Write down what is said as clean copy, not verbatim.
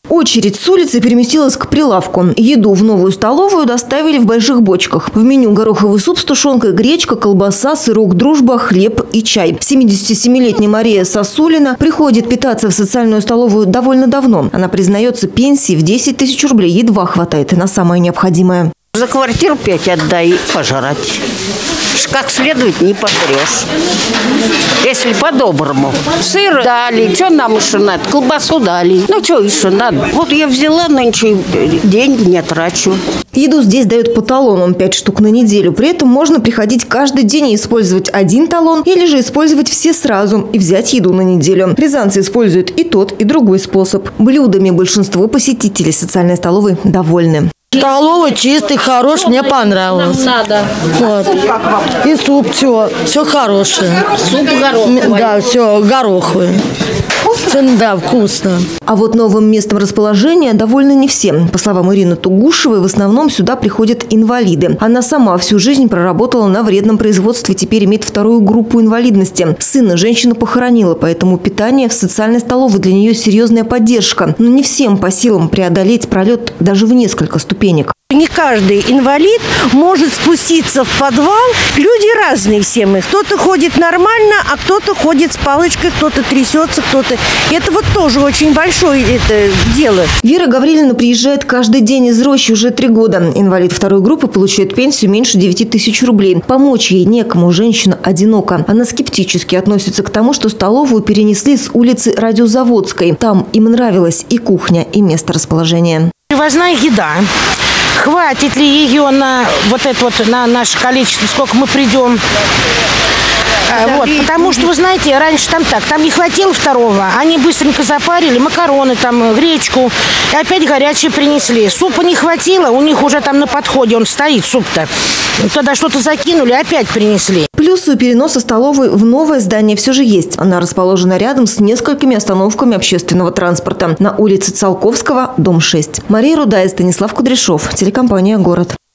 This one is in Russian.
Очередь с улицы переместилась к прилавку. Еду в новую столовую доставили в больших бочках. В меню гороховый суп с тушенкой, гречка, колбаса, сырок «Дружба», хлеб и чай. 77-летняя Мария Сосулина приходит питаться в социальную столовую довольно давно. Она признается, пенсии в 10 тысяч рублей едва хватает на самое необходимое. За квартиру 5 отдай, пожрать. Как следует не потрешь. Если по-доброму. Сыр дали, что нам еще надо? Колбасу дали. Ну, что еще надо? Вот я взяла, нынче деньги не трачу. Еду здесь дают по талонам 5 штук на неделю. При этом можно приходить каждый день и использовать один талон, или же использовать все сразу и взять еду на неделю. Рязанцы используют и тот, и другой способ. Блюдами большинство посетителей социальной столовой довольны. Столовый чистый, хороший, мне понравилось. Надо. Вот. И суп, все хорошее. Суп гороховый. Да, все гороховый. Да, вкусно. А вот новым местом расположения довольны не все. По словам Ирины Тугушевой, в основном сюда приходят инвалиды. Она сама всю жизнь проработала на вредном производстве, теперь имеет 2-ю группу инвалидности. Сына женщина похоронила, поэтому питание в социальной столовой для нее серьезная поддержка. Но не всем по силам преодолеть пролет даже в несколько ступенек. Не каждый инвалид может спуститься в подвал. Люди разные все мы. Кто-то ходит нормально, а кто-то ходит с палочкой, кто-то трясется, кто-то... Это вот тоже очень большое дело. Вера Гаврилина приезжает каждый день из Рощи уже 3 года. Инвалид 2-й группы получает пенсию меньше 9 тысяч рублей. Помочь ей некому, женщина одинока. Она скептически относится к тому, что столовую перенесли с улицы Радиозаводской. Там им нравилась и кухня, и место расположения. Привозная еда. Хватит ли ее на на наше количество, сколько мы придем? Вот, потому что, вы знаете, раньше там не хватило 2-го. Они быстренько запарили макароны, гречку. И опять горячие принесли. Супа не хватило, у них уже там на подходе он стоит, суп-то. Туда что-то закинули, опять принесли. Плюсы у переноса столовой в новое здание все же есть. Она расположена рядом с несколькими остановками общественного транспорта. На улице Циолковского, дом 6. Мария Рудая, Станислав Кудряшов, телекомпания «Город».